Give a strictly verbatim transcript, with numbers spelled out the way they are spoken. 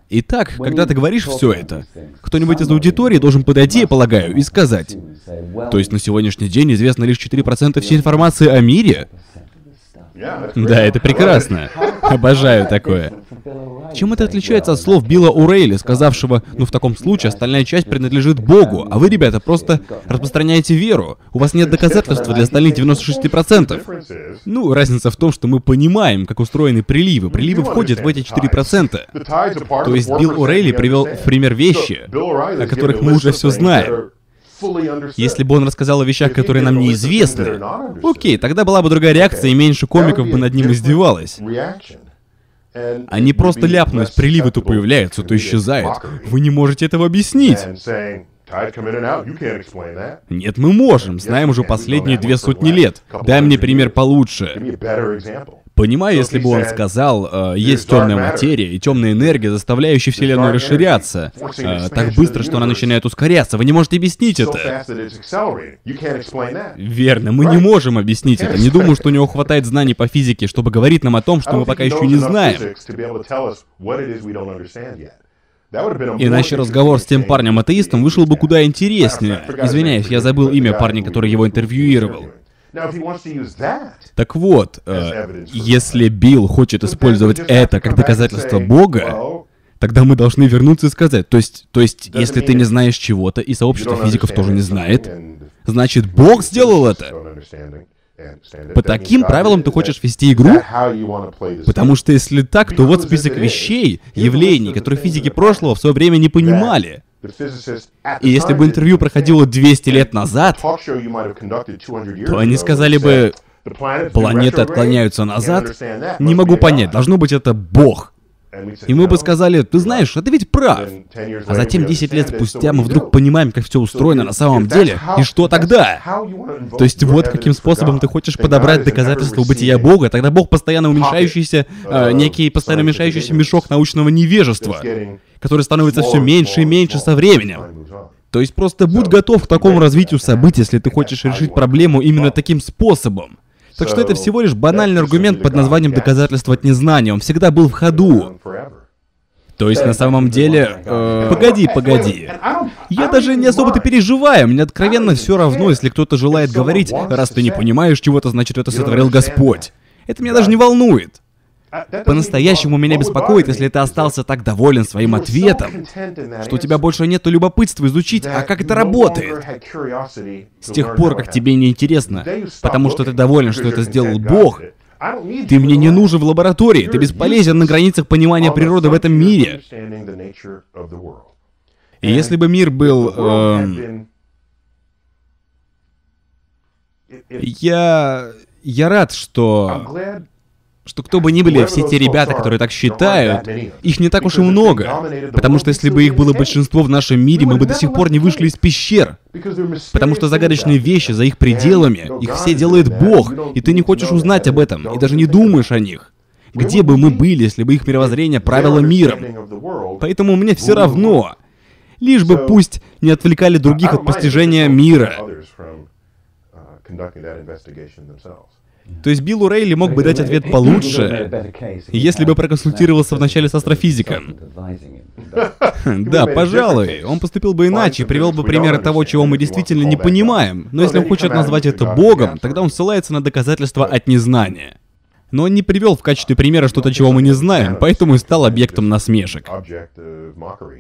Итак, когда ты говоришь все это, кто-нибудь из аудитории должен подойти, я полагаю, и сказать: то есть на сегодняшний день известно лишь четыре процента всей информации о мире? Да, это прекрасно. Обожаю такое. Чем это отличается от слов Билла О'Рейли, сказавшего: ну в таком случае остальная часть принадлежит Богу, а вы, ребята, просто распространяете веру. У вас нет доказательств для остальных девяноста шести процентов. Ну, разница в том, что мы понимаем, как устроены приливы. Приливы входят в эти четыре процента. То есть Билл О'Рейли привел в пример вещи, о которых мы уже все знаем. Если бы он рассказал о вещах, которые нам неизвестны, окей, тогда была бы другая реакция, и меньше комиков бы над ним издевалось. Они просто ляпнуть, приливы то появляются, то исчезают. Вы не можете этого объяснить. Нет, мы можем, знаем уже последние две сотни лет. Дай мне пример получше. Понимаю, если бы он сказал, э, есть темная материя и темная энергия, заставляющая Вселенную расширяться, э, так быстро, что она начинает ускоряться. Вы не можете объяснить это. Верно, мы не можем объяснить это. Не думаю, что у него хватает знаний по физике, чтобы говорить нам о том, что мы пока еще не знаем. Иначе разговор с тем парнем-атеистом вышел бы куда интереснее. Извиняюсь, я забыл имя парня, который его интервьюировал. Так вот, э, если Билл хочет использовать это как доказательство Бога, тогда мы должны вернуться и сказать, то есть, то есть, если ты не знаешь чего-то, и сообщество физиков тоже не знает, значит, Бог сделал это. По таким правилам ты хочешь вести игру? Потому что если так, то вот список вещей, явлений, которые физики прошлого в свое время не понимали. И если бы интервью проходило двести лет назад, то они сказали бы: планеты отклоняются назад. Не могу понять, должно быть это Бог. И мы бы сказали: ты знаешь, а ты ведь прав. А затем десять лет спустя мы вдруг понимаем, как все устроено на самом деле, и что тогда? То есть вот каким способом ты хочешь подобрать доказательства бытия Бога, тогда Бог постоянно уменьшающийся, э, некий постоянно уменьшающийся мешок научного невежества, который становится все меньше и меньше со временем. То есть просто будь готов к такому развитию событий, если ты хочешь решить проблему именно таким способом. Так что это всего лишь банальный аргумент под названием доказательство от незнания. Он всегда был в ходу. То есть на самом деле... Э, погоди, погоди. Я даже не особо-то переживаю. Мне откровенно все равно, если кто-то желает говорить: раз ты не понимаешь чего-то, значит это сотворил Господь. Это меня даже не волнует. По-настоящему меня беспокоит, если ты остался так доволен своим ответом, что у тебя больше нету любопытства изучить, а как это работает. С тех пор, как тебе не интересно, потому что ты доволен, что это сделал Бог, ты мне не нужен в лаборатории, ты бесполезен на границах понимания природы в этом мире. И если бы мир был... Эм... Я... Я рад, что... что кто бы ни были все те ребята, которые так считают, их не так уж и много. Потому что если бы их было большинство в нашем мире, мы бы до сих пор не вышли из пещер. Потому что загадочные вещи за их пределами, их все делает Бог, и ты не хочешь узнать об этом, и даже не думаешь о них. Где бы мы были, если бы их мировоззрение правило миром? Поэтому мне все равно. Лишь бы пусть не отвлекали других от постижения мира. То есть Билл О'Рейли мог бы дать ответ получше, если бы проконсультировался вначале с астрофизиком. Да, пожалуй, он поступил бы иначе и привел бы примеры того, чего мы действительно не понимаем. Но если он хочет назвать это Богом, тогда он ссылается на доказательства от незнания. Но он не привел в качестве примера что-то, чего мы не знаем, поэтому и стал объектом насмешек.